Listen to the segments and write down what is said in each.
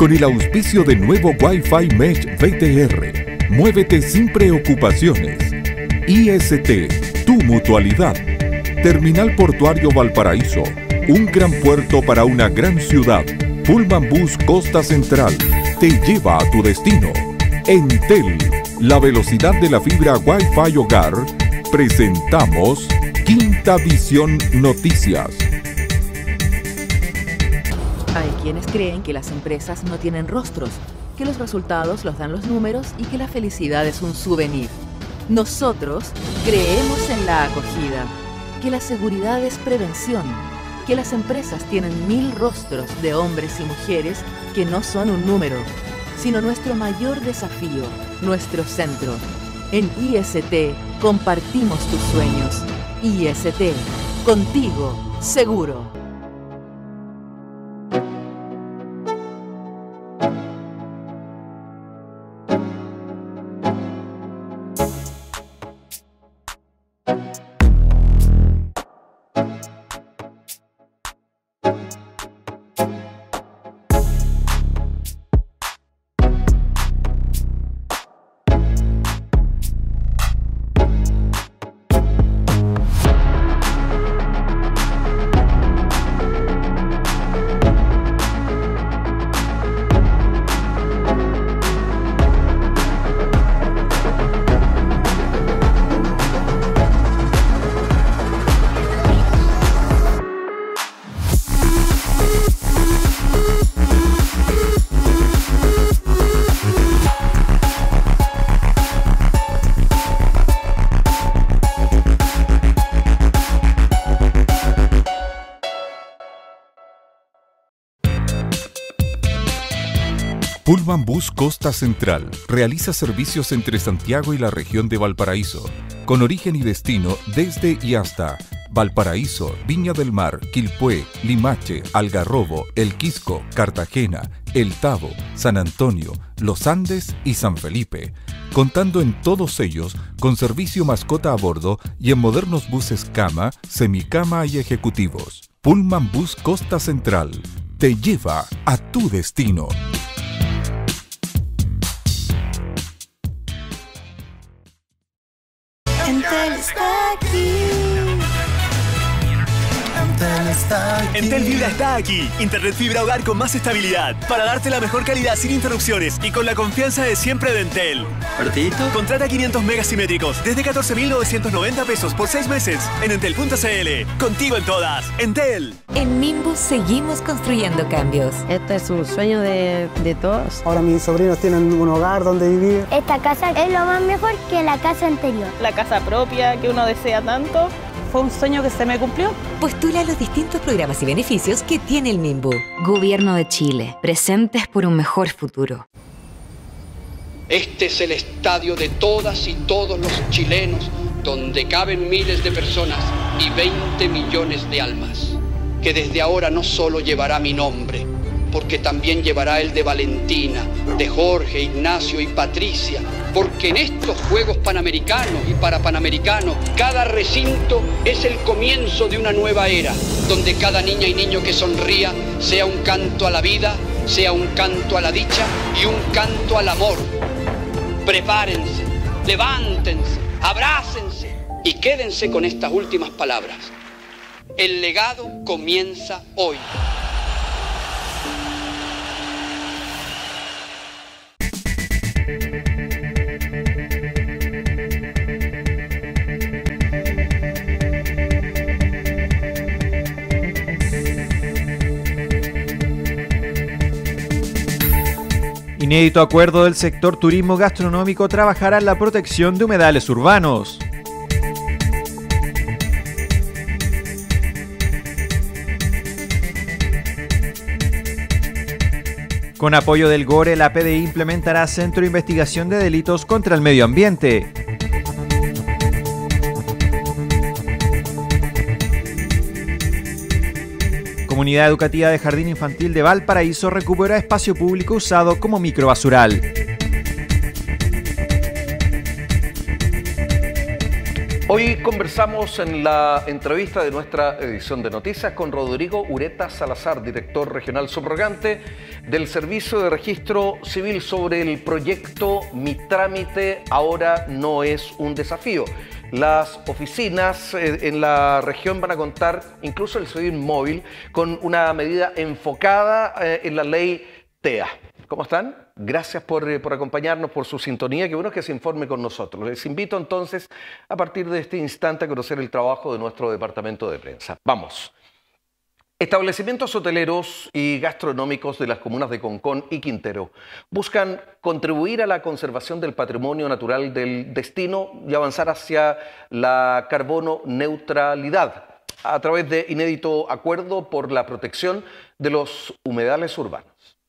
con el auspicio de nuevo Wi-Fi Mesh VTR. Muévete sin preocupaciones. IST, tu mutualidad. Terminal Portuario Valparaíso, un gran puerto para una gran ciudad. Pullman Bus Costa Central te lleva a tu destino. Entel, la velocidad de la fibra Wi-Fi Hogar. Presentamos Quinta Visión Noticias. Hay quienes creen que las empresas no tienen rostros, que los resultados los dan los números y que la felicidad es un souvenir. Nosotros creemos en la acogida, que la seguridad es prevención, que las empresas tienen 1000 rostros de hombres y mujeres que no son un número, sino nuestro mayor desafío, nuestro centro. En IST compartimos tus sueños. IST, contigo, seguro. Pullman Bus Costa Central realiza servicios entre Santiago y la región de Valparaíso, con origen y destino desde y hasta Valparaíso, Viña del Mar, Quilpué, Limache, Algarrobo, El Quisco, Cartagena, El Tabo, San Antonio, Los Andes y San Felipe, contando en todos ellos con servicio mascota a bordo y en modernos buses cama, semicama y ejecutivos. Pullman Bus Costa Central te lleva a tu destino. Entel está aquí. Entel está aquí. Entel Fibra está aquí. Internet fibra hogar con más estabilidad para darte la mejor calidad sin interrupciones y con la confianza de siempre de Entel. ¿Partidito? Contrata 500 megas simétricos desde 14.990 pesos por 6 meses en entel.cl. Contigo en todas. Entel. En Nimbus seguimos construyendo cambios. Este es un sueño de todos. Ahora mis sobrinos tienen un hogar donde vivir. Esta casa es lo más mejor que la casa anterior. La casa propia que uno desea tanto. Fue un sueño que se me cumplió. Postula a los distintos programas y beneficios que tiene el Nimbu. Gobierno de Chile. Presentes por un mejor futuro. Este es el estadio de todas y todos los chilenos, donde caben miles de personas y 20 millones de almas, que desde ahora no solo llevará mi nombre, porque también llevará el de Valentina, de Jorge, Ignacio y Patricia, porque en estos Juegos Panamericanos y Parapanamericanos, cada recinto es el comienzo de una nueva era, donde cada niña y niño que sonría sea un canto a la vida, sea un canto a la dicha y un canto al amor. Prepárense, levántense, abrácense y quédense con estas últimas palabras. El legado comienza hoy. Inédito acuerdo del sector turismo gastronómico trabajará en la protección de humedales urbanos. Con apoyo del GORE, la PDI implementará Centro de Investigación de Delitos contra el Medio Ambiente. Comunidad Educativa de Jardín Infantil de Valparaíso recupera espacio público usado como microbasural. Hoy conversamos en la entrevista de nuestra edición de noticias con Rodrigo Ureta Salazar, director regional subrogante del Servicio de Registro Civil, sobre el proyecto Mi Trámite Ahora No Es un Desafío. Las oficinas en la región van a contar, incluso el CEDIR móvil, con una medida enfocada en la ley TEA. ¿Cómo están? Gracias por acompañarnos, por su sintonía. Qué bueno que se informe con nosotros. Les invito entonces, a partir de este instante, a conocer el trabajo de nuestro departamento de prensa. Vamos. Establecimientos hoteleros y gastronómicos de las comunas de Concón y Quintero buscan contribuir a la conservación del patrimonio natural del destino y avanzar hacia la carbono neutralidad a través de inédito acuerdo por la protección de los humedales urbanos.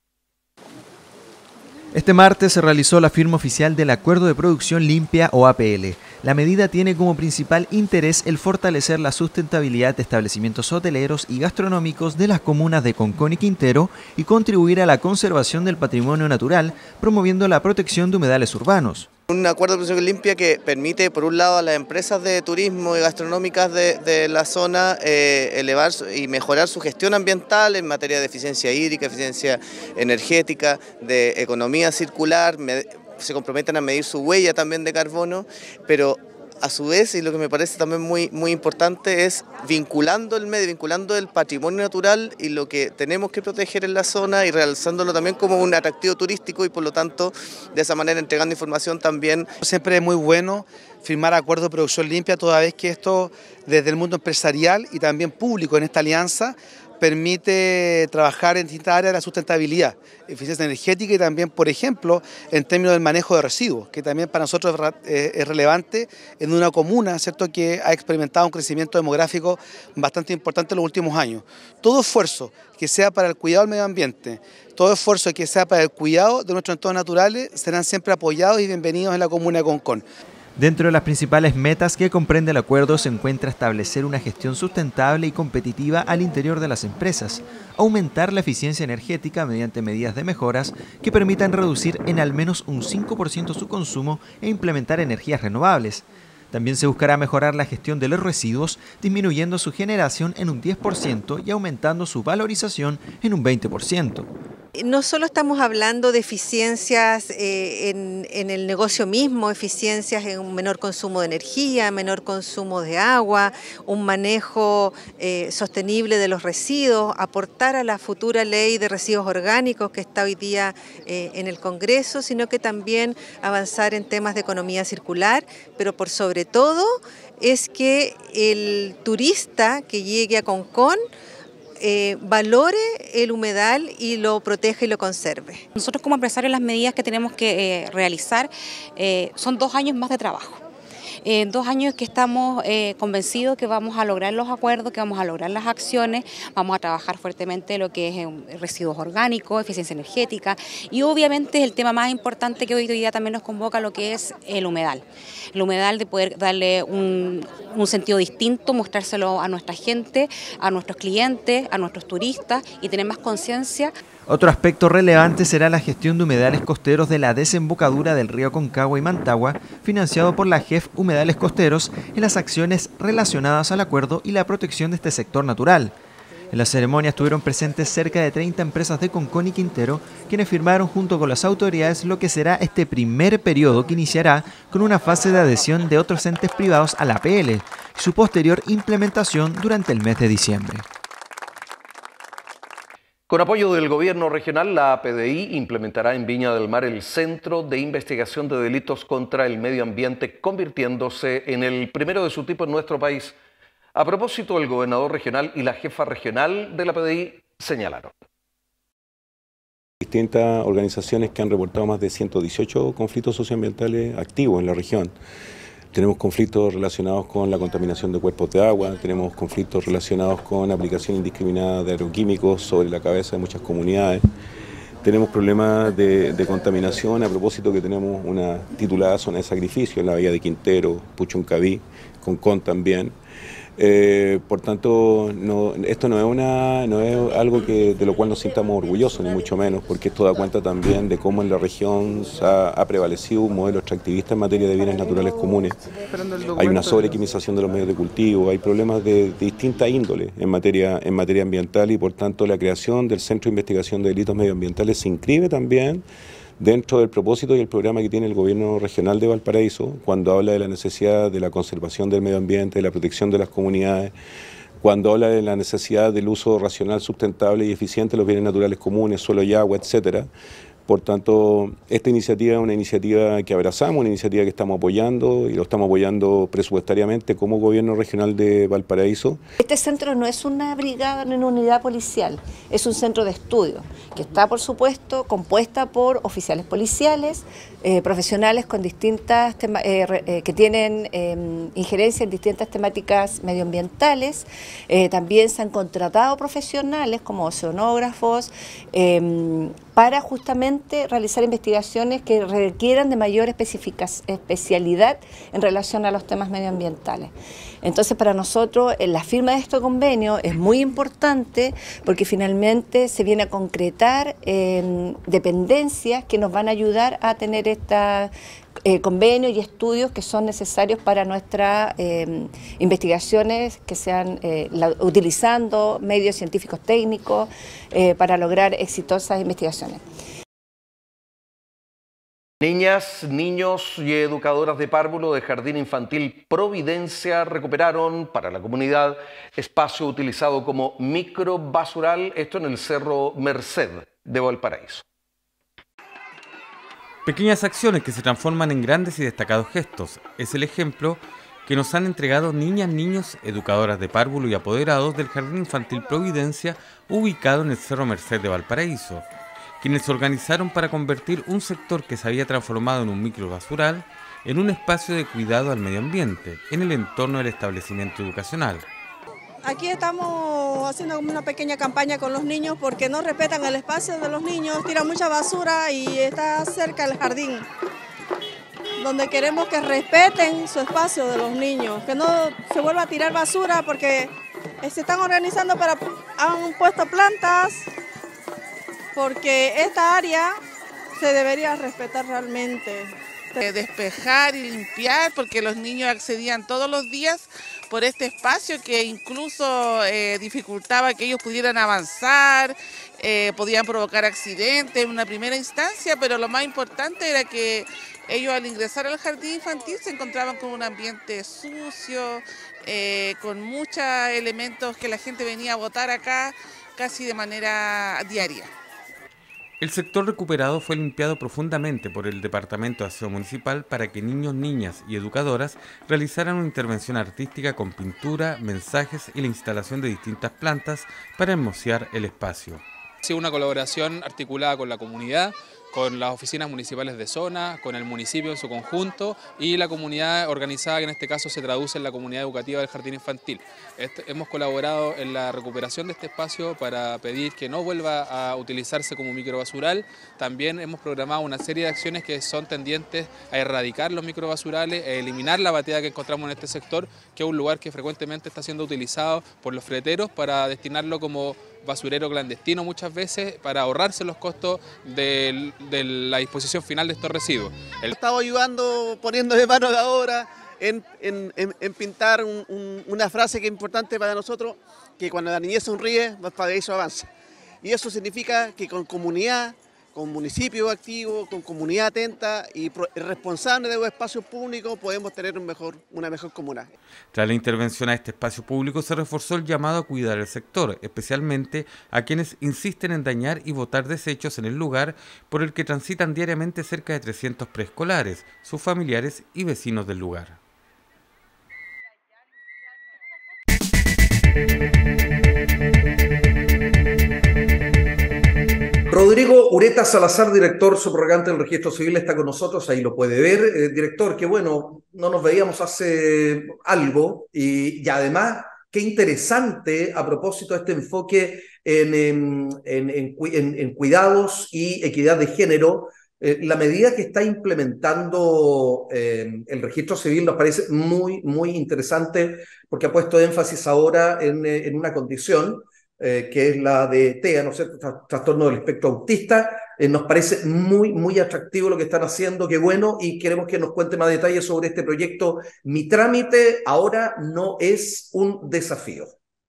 Este martes se realizó la firma oficial del Acuerdo de Producción Limpia o APL. La medida tiene como principal interés el fortalecer la sustentabilidad de establecimientos hoteleros y gastronómicos de las comunas de Concón y Quintero y contribuir a la conservación del patrimonio natural, promoviendo la protección de humedales urbanos. Un acuerdo de producción limpia que permite, por un lado, a las empresas de turismo y gastronómicas de la zona elevar y mejorar su gestión ambiental en materia de eficiencia hídrica, eficiencia energética, de economía circular, se comprometen a medir su huella también de carbono, pero a su vez, y lo que me parece también muy importante, es vinculando el medio, vinculando el patrimonio natural y lo que tenemos que proteger en la zona y realzándolo también como un atractivo turístico y por lo tanto de esa manera entregando información también. Siempre es muy bueno firmar acuerdos de producción limpia, toda vez que esto desde el mundo empresarial y también público en esta alianza permite trabajar en distintas áreas de la sustentabilidad, eficiencia energética y también, por ejemplo, en términos del manejo de residuos, que también para nosotros es relevante en una comuna, ¿cierto?, que ha experimentado un crecimiento demográfico bastante importante en los últimos años. Todo esfuerzo que sea para el cuidado del medio ambiente, todo esfuerzo que sea para el cuidado de nuestros entornos naturales serán siempre apoyados y bienvenidos en la comuna de Concón. Dentro de las principales metas que comprende el acuerdo se encuentra establecer una gestión sustentable y competitiva al interior de las empresas, aumentar la eficiencia energética mediante medidas de mejoras que permitan reducir en al menos un 5% su consumo e implementar energías renovables. También se buscará mejorar la gestión de los residuos, disminuyendo su generación en un 10% y aumentando su valorización en un 20%. No solo estamos hablando de eficiencias en el negocio mismo, eficiencias en un menor consumo de energía, menor consumo de agua, un manejo sostenible de los residuos, aportar a la futura ley de residuos orgánicos que está hoy día en el Congreso, sino que también avanzar en temas de economía circular, pero por sobre todo es que el turista que llegue a Concón valore el humedal y lo proteja y lo conserve. Nosotros como empresarios las medidas que tenemos que realizar son 2 años más de trabajo. 2 años que estamos convencidos que vamos a lograr los acuerdos, que vamos a lograr las acciones, vamos a trabajar fuertemente lo que es residuos orgánicos, eficiencia energética y obviamente el tema más importante que hoy día también nos convoca, lo que es el humedal. El humedal, de poder darle un sentido distinto, mostrárselo a nuestra gente, a nuestros clientes, a nuestros turistas y tener más conciencia. Otro aspecto relevante será la gestión de humedales costeros de la desembocadura del río Concagua y Mantagua, financiado por la JEF Humedales Costeros en las acciones relacionadas al acuerdo y la protección de este sector natural. En la ceremonia estuvieron presentes cerca de 30 empresas de Concón y Quintero, quienes firmaron junto con las autoridades lo que será este primer periodo que iniciará con una fase de adhesión de otros entes privados a la APL y su posterior implementación durante el mes de diciembre. Con apoyo del gobierno regional, la PDI implementará en Viña del Mar el Centro de Investigación de Delitos contra el Medio Ambiente, convirtiéndose en el primero de su tipo en nuestro país. A propósito, el gobernador regional y la jefa regional de la PDI señalaron. Distintas organizaciones que han reportado más de 118 conflictos socioambientales activos en la región. Tenemos conflictos relacionados con la contaminación de cuerpos de agua, tenemos conflictos relacionados con aplicación indiscriminada de agroquímicos sobre la cabeza de muchas comunidades. Tenemos problemas de contaminación, a propósito que tenemos una titulada zona de sacrificio en la bahía de Quintero, Puchuncaví, Concón también. Por tanto, esto no es algo de lo cual nos sintamos orgullosos, ni mucho menos, porque esto da cuenta también de cómo en la región ha prevalecido un modelo extractivista en materia de bienes naturales comunes. Hay una sobrequimización de los medios de cultivo, hay problemas de distinta índole en materia ambiental y por tanto la creación del Centro de Investigación de Delitos Medioambientales se inscribe también dentro del propósito y el programa que tiene el gobierno regional de Valparaíso, cuando habla de la necesidad de la conservación del medio ambiente, de la protección de las comunidades, cuando habla de la necesidad del uso racional, sustentable y eficiente de los bienes naturales comunes, suelo y agua, etcétera. Por tanto, esta iniciativa es una iniciativa que abrazamos, una iniciativa que estamos apoyando y lo estamos apoyando presupuestariamente como gobierno regional de Valparaíso. Este centro no es una brigada ni una unidad policial, es un centro de estudio que está, por supuesto, compuesta por oficiales policiales, profesionales con distintas que tienen injerencia en distintas temáticas medioambientales. También se han contratado profesionales como oceanógrafos para justamente realizar investigaciones que requieran de mayor especialidad en relación a los temas medioambientales. Entonces, para nosotros la firma de este convenio es muy importante porque finalmente se viene a concretar dependencias que nos van a ayudar a tener estos convenios y estudios que son necesarios para nuestras investigaciones, que sean utilizando medios científicos técnicos para lograr exitosas investigaciones. Niñas, niños y educadoras de párvulo de Jardín Infantil Providencia recuperaron para la comunidad espacio utilizado como microbasural, esto en el Cerro Merced de Valparaíso. Pequeñas acciones que se transforman en grandes y destacados gestos. Es el ejemplo que nos han entregado niñas, niños, educadoras de párvulo y apoderados del Jardín Infantil Providencia, ubicado en el Cerro Merced de Valparaíso, quienes se organizaron para convertir un sector que se había transformado en un microbasural en un espacio de cuidado al medio ambiente, en el entorno del establecimiento educacional. Aquí estamos haciendo como una pequeña campaña con los niños porque no respetan el espacio de los niños, tiran mucha basura y está cerca el jardín, donde queremos que respeten su espacio de los niños, que no se vuelva a tirar basura porque se están organizando han puesto plantas, porque esta área se debería respetar realmente. Despejar y limpiar, porque los niños accedían todos los días por este espacio que incluso dificultaba que ellos pudieran avanzar, podían provocar accidentes en una primera instancia, pero lo más importante era que ellos al ingresar al jardín infantil se encontraban con un ambiente sucio, con muchos elementos que la gente venía a botar acá casi de manera diaria. El sector recuperado fue limpiado profundamente por el Departamento de Aseo Municipal para que niños, niñas y educadoras realizaran una intervención artística con pintura, mensajes y la instalación de distintas plantas para hermosear el espacio. Ha sido una colaboración articulada con la comunidad, con las oficinas municipales de zona, con el municipio en su conjunto y la comunidad organizada, que en este caso se traduce en la comunidad educativa del Jardín Infantil. Hemos colaborado en la recuperación de este espacio para pedir que no vuelva a utilizarse como microbasural. También hemos programado una serie de acciones que son tendientes a erradicar los microbasurales, a eliminar la batea que encontramos en este sector, que es un lugar que frecuentemente está siendo utilizado por los freteros para destinarlo como basurero clandestino muchas veces, para ahorrarse los costos de la disposición final de estos residuos. Estamos ayudando, poniendo de mano ahora en pintar una frase que es importante para nosotros, que cuando la niñez sonríe, Valparaíso avanza. Y eso significa que con comunidad, con municipio activo, con comunidad atenta y responsable de los espacios públicos podemos tener una mejor comuna. Tras la intervención a este espacio público se reforzó el llamado a cuidar el sector, especialmente a quienes insisten en dañar y botar desechos en el lugar por el que transitan diariamente cerca de 300 preescolares, sus familiares y vecinos del lugar. Rodrigo Ureta Salazar, director subrogante del Registro Civil, está con nosotros, ahí lo puede ver. Director, que bueno, no nos veíamos hace algo y además, qué interesante a propósito de este enfoque en cuidados y equidad de género, La medida que está implementando el registro civil nos parece muy, muy interesante porque ha puesto énfasis ahora en una condición que es la de TEA, ¿no es cierto? Trastorno del espectro autista. Nos parece muy, muy atractivo lo que están haciendo, qué bueno, y queremos que nos cuente más detalles sobre este proyecto. Mi trámite ahora no es un desafío.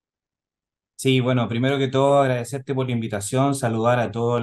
Sí, bueno, primero que todo agradecerte por la invitación, saludar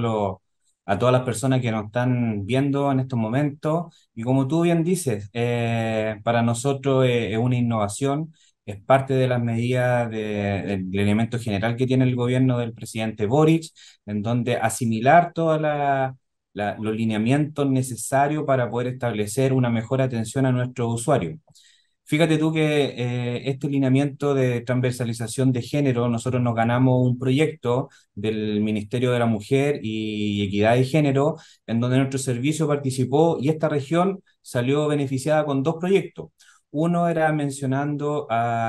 a todas las personas que nos están viendo en estos momentos. Y como tú bien dices, para nosotros es una innovación, es parte de las medidas del elemento general que tiene el gobierno del presidente Boric, en donde asimilar todos los lineamientos necesarios para poder establecer una mejor atención a nuestros usuarios. Fíjate tú que este lineamiento de transversalización de género, nosotros nos ganamos un proyecto del Ministerio de la Mujer y Equidad de Género, en donde nuestro servicio participó y esta región salió beneficiada con dos proyectos. Uno era mencionando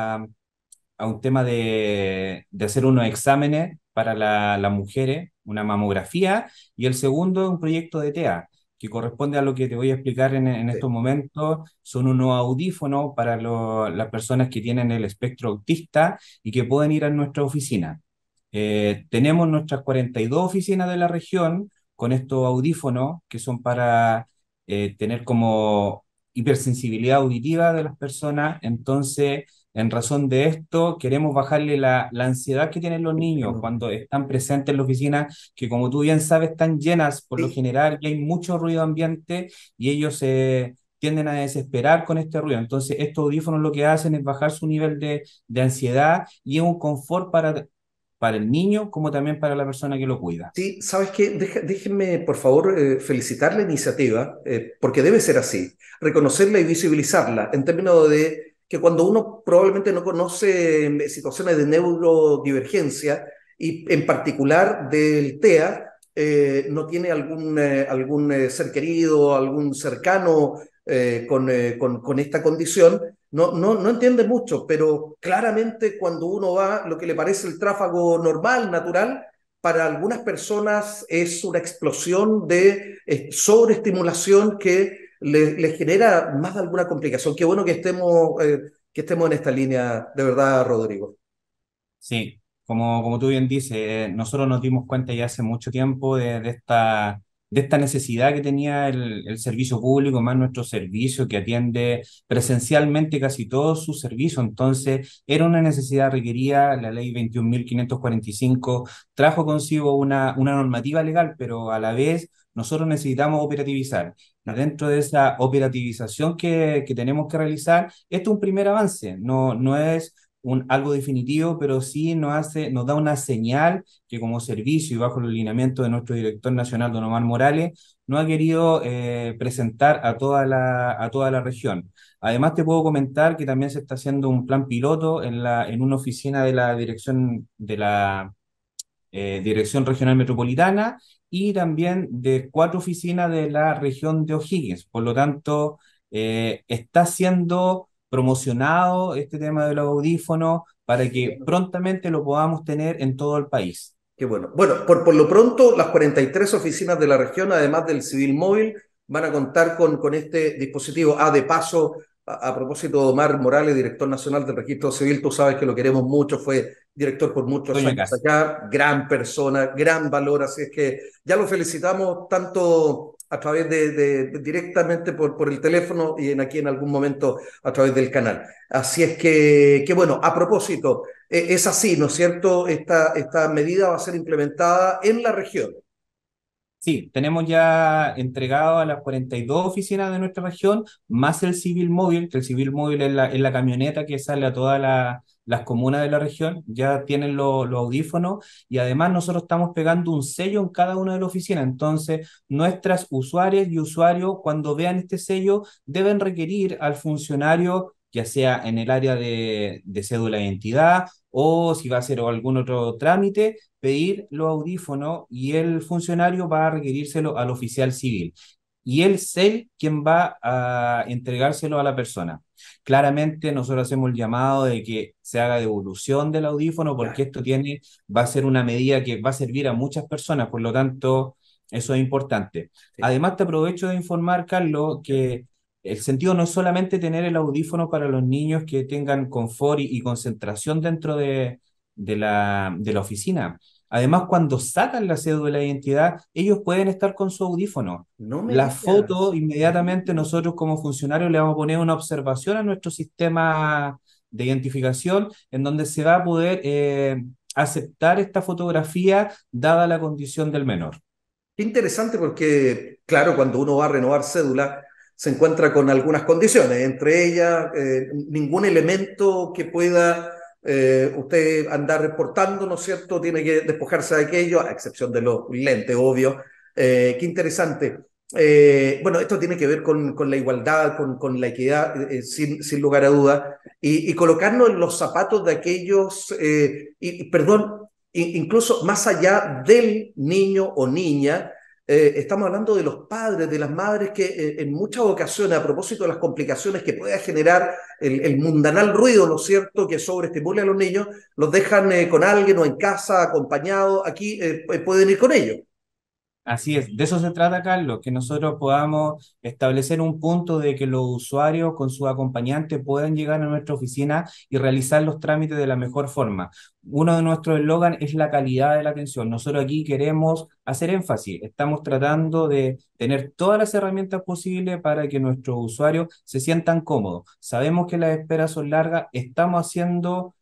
a un tema de hacer unos exámenes para las mujeres, una mamografía, y el segundo un proyecto de TEA que corresponde a lo que te voy a explicar en estos momentos. Son unos audífonos para las personas que tienen el espectro autista y que pueden ir a nuestra oficina. Tenemos nuestras 42 oficinas de la región con estos audífonos que son para tener como hipersensibilidad auditiva de las personas. Entonces, en razón de esto, queremos bajarle la ansiedad que tienen los niños cuando están presentes en la oficina, que como tú bien sabes, están llenas por lo general y hay mucho ruido ambiente y ellos tienden a desesperar con este ruido. Entonces, estos audífonos lo que hacen es bajar su nivel de ansiedad y es un confort para el niño como también para la persona que lo cuida. Sí, ¿sabes qué? Déjenme, por favor, felicitar la iniciativa, porque debe ser así, reconocerla y visibilizarla, en términos de que cuando uno probablemente no conoce situaciones de neurodivergencia, y en particular del TEA, no tiene algún ser querido, algún cercano con esta condición, no entiende mucho, pero claramente cuando uno va, lo que le parece el tráfago normal, natural, para algunas personas es una explosión de sobreestimulación que le genera más de alguna complicación. Qué bueno que estemos en esta línea, de verdad, Rodrigo. Sí, como tú bien dices, nosotros nos dimos cuenta ya hace mucho tiempo de esta necesidad que tenía el servicio público, más nuestro servicio que atiende presencialmente casi todos sus servicios. Entonces, era una necesidad requerida. La ley 21.545 trajo consigo una normativa legal, pero a la vez nosotros necesitamos operativizar. Y dentro de esa operativización que tenemos que realizar, esto es un primer avance, no es algo definitivo, pero sí nos da una señal que como servicio y bajo el lineamiento de nuestro director nacional, don Omar Morales, nos ha querido presentar a toda la región. Además, te puedo comentar que también se está haciendo un plan piloto en una oficina de la Dirección Regional Metropolitana y también de 4 oficinas de la región de O'Higgins. Por lo tanto, está siendo promocionado este tema de los audífonos para que prontamente lo podamos tener en todo el país. Qué bueno. Bueno, por lo pronto, las 43 oficinas de la región, además del Civil Móvil, van a contar con este dispositivo. De paso, a propósito de Omar Morales, director nacional del Registro Civil, tú sabes que lo queremos mucho, fue director por muchos años acá, gran persona, gran valor, así es que ya lo felicitamos tanto a través directamente por el teléfono y aquí en algún momento a través del canal. Así es que bueno, a propósito, es así, ¿no es cierto? Esta medida va a ser implementada en la región. Sí, tenemos ya entregado a las 42 oficinas de nuestra región, más el Civil Móvil, que el Civil Móvil es la camioneta que sale a todas las comunas de la región, ya tienen los audífonos y además nosotros estamos pegando un sello en cada una de las oficinas. Entonces, nuestras usuarias y usuarios, cuando vean este sello, deben requerir al funcionario, ya sea en el área de cédula de identidad o si va a hacer algún otro trámite, pedir los audífonos y el funcionario va a requerírselo al oficial civil. Y él es él quien va a entregárselo a la persona. Claramente nosotros hacemos el llamado de que se haga devolución del audífono porque esto va a ser una medida que va a servir a muchas personas, por lo tanto Eso es importante. Además, te aprovecho de informar, Carlos, que el sentido no es solamente tener el audífono para los niños que tengan confort y concentración dentro de la oficina. Además, cuando sacan la cédula de identidad, ellos pueden estar con su audífono. No me La digas. foto, inmediatamente nosotros como funcionarios le vamos a poner una observación a nuestro sistema de identificación en donde se va a poder aceptar esta fotografía dada la condición del menor. Qué interesante porque, claro, cuando uno va a renovar cédula, se encuentra con algunas condiciones, entre ellas ningún elemento que pueda usted andar reportando, ¿no es cierto? Tiene que despojarse de aquello, a excepción de los lentes, obvio. Qué interesante. Bueno, esto tiene que ver con la igualdad, con la equidad, sin lugar a dudas, y colocarnos en los zapatos de aquellos, perdón, incluso más allá del niño o niña, estamos hablando de los padres, de las madres que en muchas ocasiones, a propósito de las complicaciones que pueda generar el mundanal ruido, ¿no es cierto?, que sobreestimule a los niños, los dejan con alguien o en casa, acompañados, aquí pueden ir con ellos. Así es, de eso se trata, Carlos, que nosotros podamos establecer un punto de que los usuarios con sus acompañantes puedan llegar a nuestra oficina y realizar los trámites de la mejor forma. Uno de nuestros eslogans es la calidad de la atención. Nosotros aquí queremos hacer énfasis, estamos tratando de tener todas las herramientas posibles para que nuestros usuarios se sientan cómodos. Sabemos que las esperas son largas, estamos haciendo...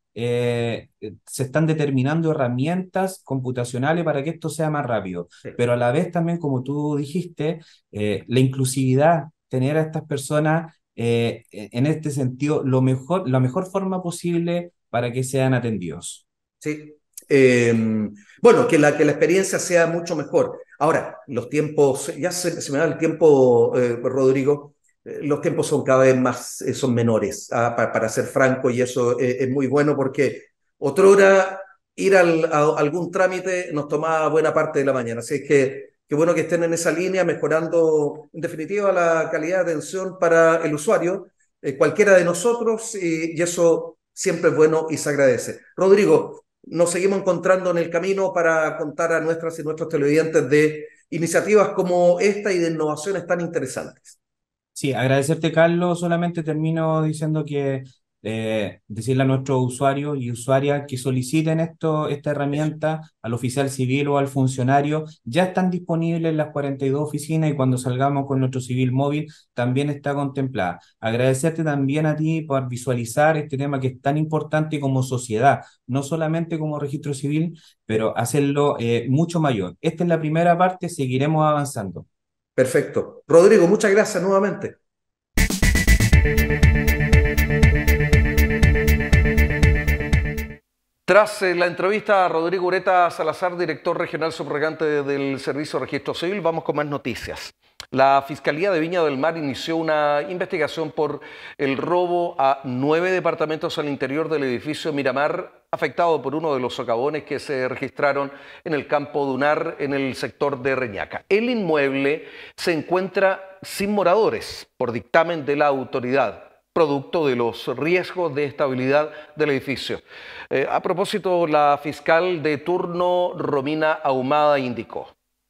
se están determinando herramientas computacionales para que esto sea más rápido, pero a la vez también, como tú dijiste, la inclusividad, tener a estas personas en este sentido la mejor forma posible para que sean atendidos. Sí. Bueno, que la experiencia sea mucho mejor. Ahora, los tiempos, ya se me da el tiempo, Rodrigo. Los tiempos son cada vez más, son menores, para ser franco, y eso es muy bueno porque otrora ir a algún trámite nos tomaba buena parte de la mañana. Así es que qué bueno que estén en esa línea, mejorando en definitiva la calidad de atención para el usuario, cualquiera de nosotros, y eso siempre es bueno y se agradece. Rodrigo, nos seguimos encontrando en el camino para contar a nuestras y nuestros televidentes de iniciativas como esta y de innovaciones tan interesantes. Sí, agradecerte, Carlos. Solamente termino diciendo que decirle a nuestros usuarios y usuarias que soliciten esta herramienta al oficial civil o al funcionario. Ya están disponibles las 42 oficinas y cuando salgamos con nuestro civil móvil también está contemplada. Agradecerte también a ti por visualizar este tema que es tan importante como sociedad, no solamente como registro civil, pero hacerlo mucho mayor. Esta es la primera parte, seguiremos avanzando. Perfecto. Rodrigo, muchas gracias nuevamente. Tras la entrevista a Rodrigo Ureta Salazar, director regional subrogante del Servicio de Registro Civil, vamos con más noticias. La Fiscalía de Viña del Mar inició una investigación por el robo a 9 departamentos al interior del edificio Miramar, afectado por uno de los socavones que se registraron en el campo dunar en el sector de Reñaca. El inmueble se encuentra sin moradores por dictamen de la autoridad, producto de los riesgos de estabilidad del edificio. A propósito, la fiscal de turno, Romina Ahumada, indicó: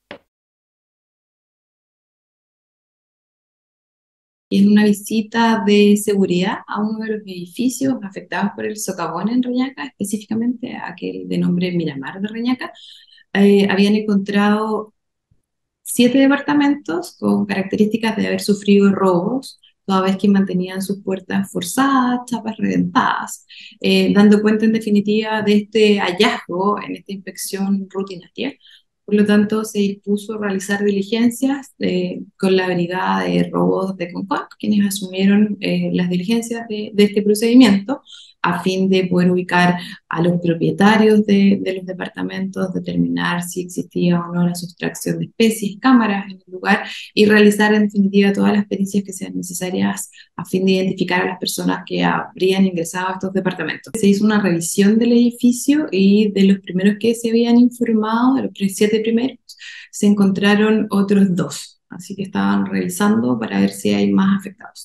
en una visita de seguridad a uno de los edificios afectados por el socavón en Reñaca, específicamente aquel de nombre Miramar de Reñaca, habían encontrado 7 departamentos con características de haber sufrido robos, toda vez que mantenían sus puertas forzadas, chapas reventadas, dando cuenta en definitiva de este hallazgo en esta inspección rutinaria. Por lo tanto, se dispuso realizar diligencias con la Brigada de Robos de Concord, quienes asumieron las diligencias de este procedimiento a fin de poder ubicar a los propietarios de los departamentos, determinar si existía o no la sustracción de especies, cámaras en el lugar y realizar en definitiva todas las pericias que sean necesarias a fin de identificar a las personas que habrían ingresado a estos departamentos. Se hizo una revisión del edificio y de los primeros que se habían informado, de los 7 primeros, se encontraron otros 2, así que estaban revisando para ver si hay más afectados.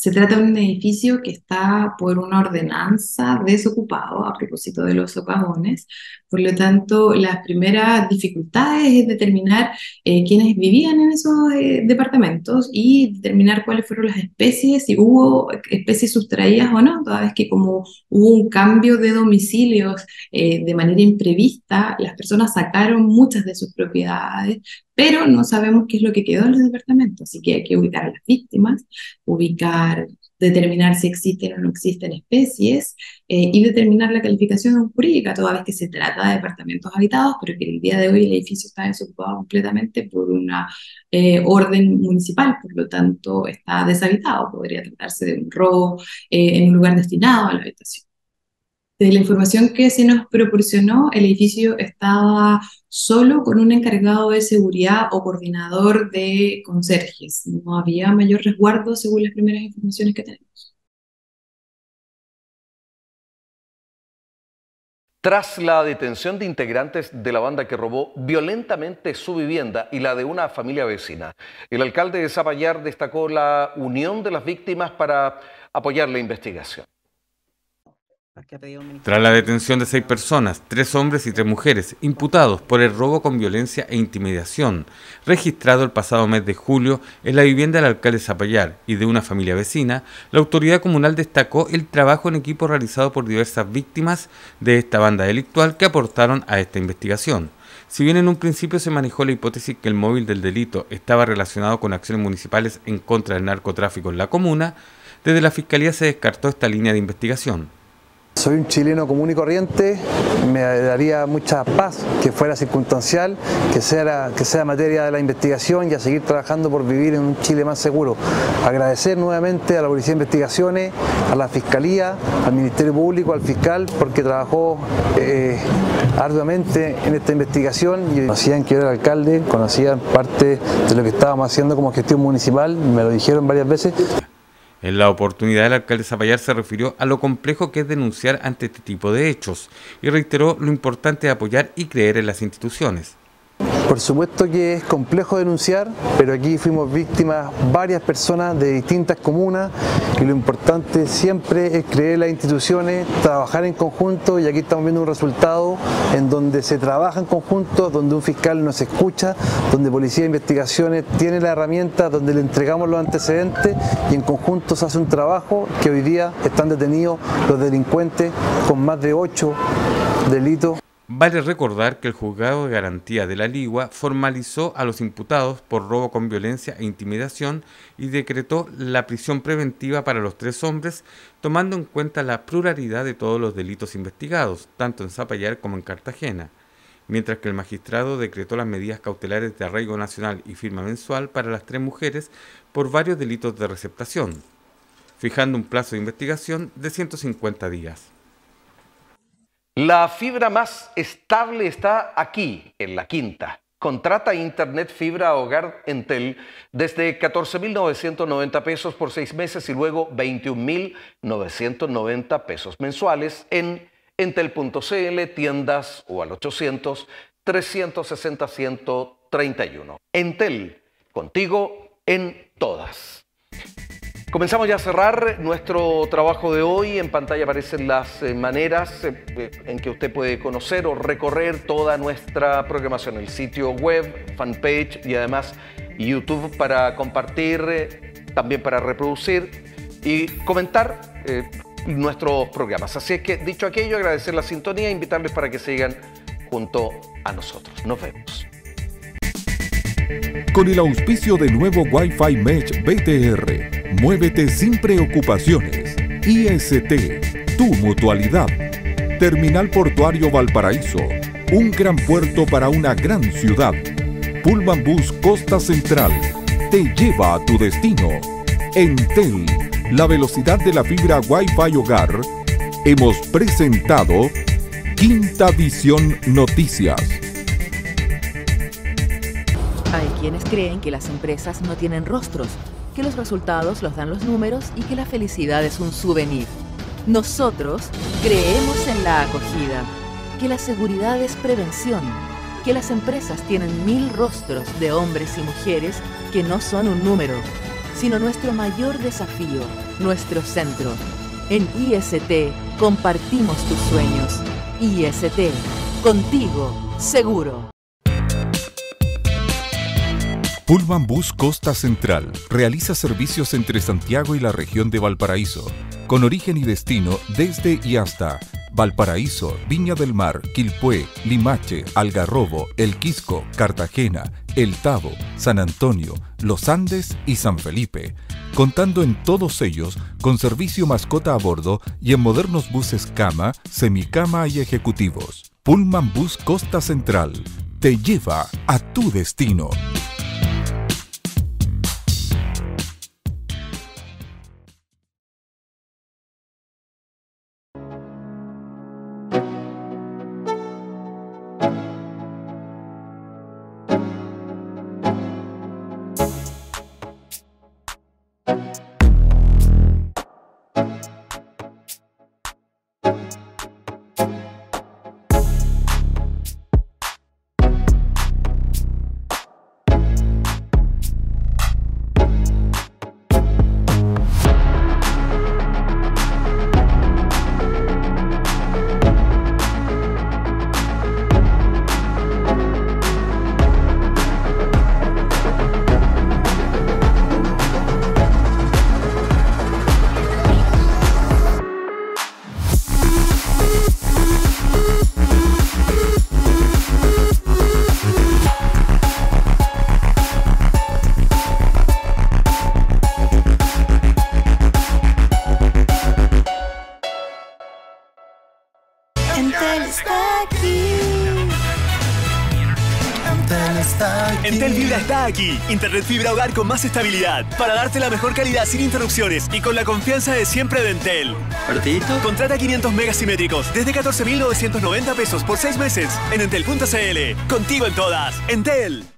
Se trata de un edificio que está por una ordenanza desocupado a propósito de los socavones. Por lo tanto, las primeras dificultades es determinar quiénes vivían en esos departamentos y determinar cuáles fueron las especies, si hubo especies sustraídas o no, toda vez que como hubo un cambio de domicilios de manera imprevista, las personas sacaron muchas de sus propiedades, pero no sabemos qué es lo que quedó en los departamentos, así que hay que ubicar a las víctimas, determinar si existen o no existen especies y determinar la calificación jurídica, toda vez que se trata de departamentos habitados, pero que el día de hoy el edificio está desocupado completamente por una orden municipal, por lo tanto está deshabitado, podría tratarse de un robo en un lugar destinado a la habitación. De la información que se nos proporcionó, el edificio estaba solo con un encargado de seguridad o coordinador de conserjes. No había mayor resguardo según las primeras informaciones que tenemos. Tras la detención de integrantes de la banda que robó violentamente su vivienda y la de una familia vecina, el alcalde de Zapallar destacó la unión de las víctimas para apoyar la investigación. Tras la detención de 6 personas, 3 hombres y 3 mujeres, imputados por el robo con violencia e intimidación, registrado el pasado mes de julio en la vivienda del alcalde de Zapallar y de una familia vecina, la autoridad comunal destacó el trabajo en equipo realizado por diversas víctimas de esta banda delictual que aportaron a esta investigación. Si bien en un principio se manejó la hipótesis que el móvil del delito estaba relacionado con acciones municipales en contra del narcotráfico en la comuna, desde la Fiscalía se descartó esta línea de investigación. Soy un chileno común y corriente, me daría mucha paz que fuera circunstancial, que sea materia de la investigación y a seguir trabajando por vivir en un Chile más seguro. Agradecer nuevamente a la Policía de Investigaciones, a la Fiscalía, al Ministerio Público, al fiscal, porque trabajó arduamente en esta investigación y conocían que yo era alcalde, conocían parte de lo que estábamos haciendo como gestión municipal, me lo dijeron varias veces. En la oportunidad, el alcalde Zapallar se refirió a lo complejo que es denunciar ante este tipo de hechos y reiteró lo importante de apoyar y creer en las instituciones. Por supuesto que es complejo denunciar, pero aquí fuimos víctimas varias personas de distintas comunas y lo importante siempre es creer en las instituciones, trabajar en conjunto y aquí estamos viendo un resultado en donde se trabaja en conjunto, donde un fiscal nos escucha, donde Policía de Investigaciones tiene la herramienta, donde le entregamos los antecedentes y en conjunto se hace un trabajo que hoy día están detenidos los delincuentes con más de 8 delitos. Vale recordar que el Juzgado de Garantía de la Ligua formalizó a los imputados por robo con violencia e intimidación y decretó la prisión preventiva para los 3 hombres, tomando en cuenta la pluralidad de todos los delitos investigados, tanto en Zapallar como en Cartagena, mientras que el magistrado decretó las medidas cautelares de arraigo nacional y firma mensual para las 3 mujeres por varios delitos de receptación, fijando un plazo de investigación de 150 días. La fibra más estable está aquí, en La Quinta. Contrata internet fibra hogar Entel desde 14.990 pesos por 6 meses y luego 21.990 pesos mensuales en entel.cl, tiendas o al 800-360-131. Entel, contigo en todas. Comenzamos ya a cerrar nuestro trabajo de hoy. En pantalla aparecen las maneras en que usted puede conocer o recorrer toda nuestra programación, el sitio web, fanpage y además YouTube para compartir, también para reproducir y comentar nuestros programas. Así es que, dicho aquello, agradecer la sintonía e invitarles para que sigan junto a nosotros. Nos vemos. Con el auspicio de nuevo Wi-Fi Mesh BTR. Muévete sin preocupaciones. IST, tu mutualidad. Terminal Portuario Valparaíso, un gran puerto para una gran ciudad. Pullman Bus Costa Central, te lleva a tu destino. Entel, la velocidad de la fibra Wi-Fi Hogar. Hemos presentado Quinta Visión Noticias. Hay quienes creen que las empresas no tienen rostros, que los resultados los dan los números y que la felicidad es un souvenir. Nosotros creemos en la acogida, que la seguridad es prevención, que las empresas tienen 1000 rostros de hombres y mujeres que no son un número, sino nuestro mayor desafío, nuestro centro. En IST compartimos tus sueños. IST, contigo, seguro. Pullman Bus Costa Central realiza servicios entre Santiago y la región de Valparaíso, con origen y destino desde y hasta Valparaíso, Viña del Mar, Quilpué, Limache, Algarrobo, El Quisco, Cartagena, El Tabo, San Antonio, Los Andes y San Felipe, contando en todos ellos con servicio mascota a bordo y en modernos buses cama, semicama y ejecutivos. Pullman Bus Costa Central te lleva a tu destino. Entel Fibra está aquí. Internet fibra hogar con más estabilidad para darte la mejor calidad sin interrupciones y con la confianza de siempre de Entel. ¿Partidito? Contrata 500 megas simétricos desde 14.990 pesos por 6 meses en entel.cl. Contigo en todas. Entel.